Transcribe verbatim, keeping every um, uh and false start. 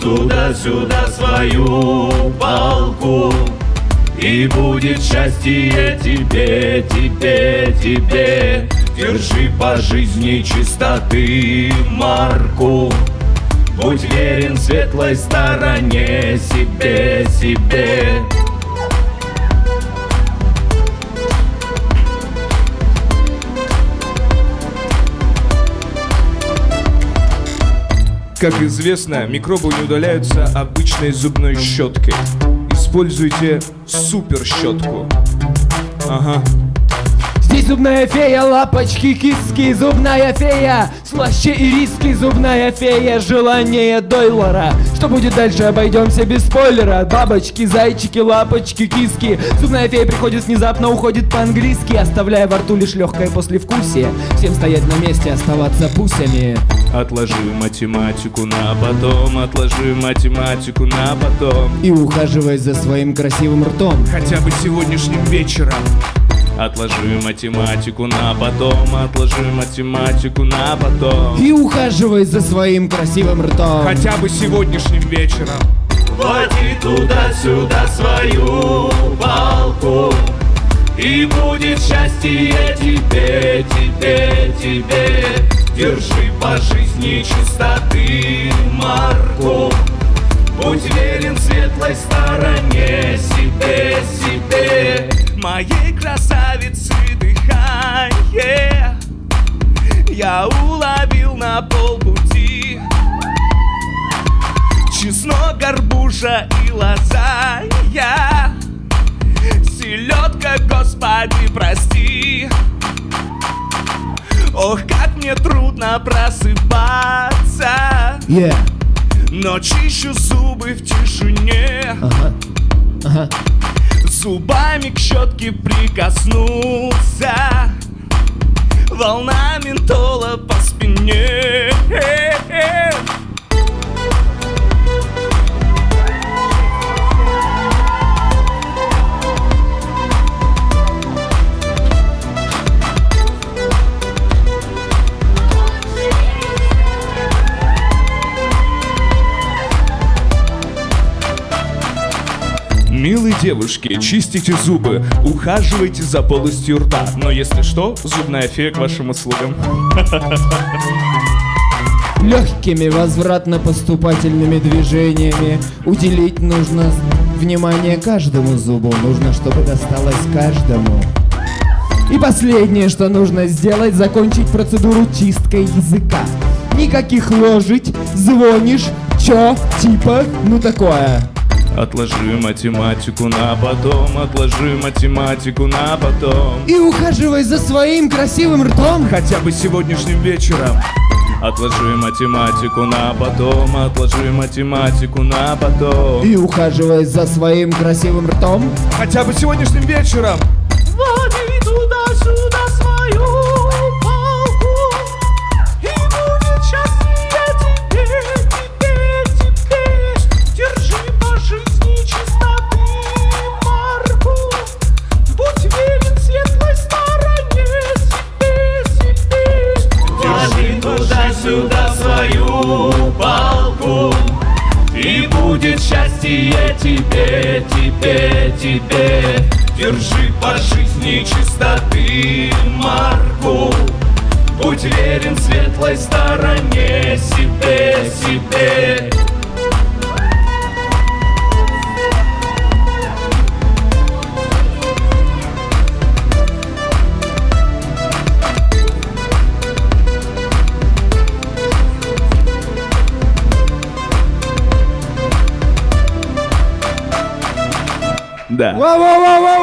туда-сюда свою палку, и будет счастье тебе, тебе, тебе. Держи по жизни чистоты марку, будь верен светлой стороне, себе, себе. Как известно, микробы не удаляются обычной зубной щеткой. Используйте супер щетку. Ага. Здесь зубная фея, лапочки, киски, зубная фея, слаще и риски, зубная фея, желание Дойлора. Что будет дальше, обойдемся без спойлера. Бабочки, зайчики, лапочки, киски. Зубная фея приходит внезапно, уходит по-английски, оставляя во рту лишь легкое послевкусие. Всем стоять на месте, оставаться пусями. Отложи математику на потом, отложи математику на потом, и ухаживай за своим красивым ртом. Хотя бы сегодняшним вечером. Отложи математику на потом, отложи математику на потом, и ухаживай за своим красивым ртом. Хотя бы сегодняшним вечером. Води туда-сюда свою палку, и будет счастье тебе, тебе, тебе. Держи по жизни чистоты марку, будь верен светлой стороне, себе, себе. Моей красавицы дыхание я уловил на полпути. Чеснок, горбуша и лазанья, селедка, господи, прости. Ох, как мне трудно просыпаться, yeah. Но чищу зубы в тишине. Ага. Ага. Зубами к щетке прикоснулся, волна ментола по спине. Милые девушки, чистите зубы, ухаживайте за полостью рта. Но если что, зубная фея к вашим услугам. Легкими возвратно-поступательными движениями уделить нужно внимание каждому зубу. Нужно, чтобы досталось каждому. И последнее, что нужно сделать, закончить процедуру чисткой языка. Никаких ложить, звонишь, чё, типа, ну такое. Отложи математику на потом, отложи математику на потом, и ухаживай за своим красивым ртом. Хотя бы сегодняшним вечером. Отложи математику на потом, отложи математику на потом, и ухаживай за своим красивым ртом. Хотя бы сегодняшним вечером. Води туда-сюда свою палку, и будет счастье тебе, тебе, тебе. Держи по жизни чистоты марку, будь верен светлой стороне, себе, себе. Води туда-сюда свою палку, и будет счастье тебе, тебе, тебе. Держи по жизни чистоты марку, будь верен светлой стороне, себе, себе. Да. Вау-вау-вау-вау!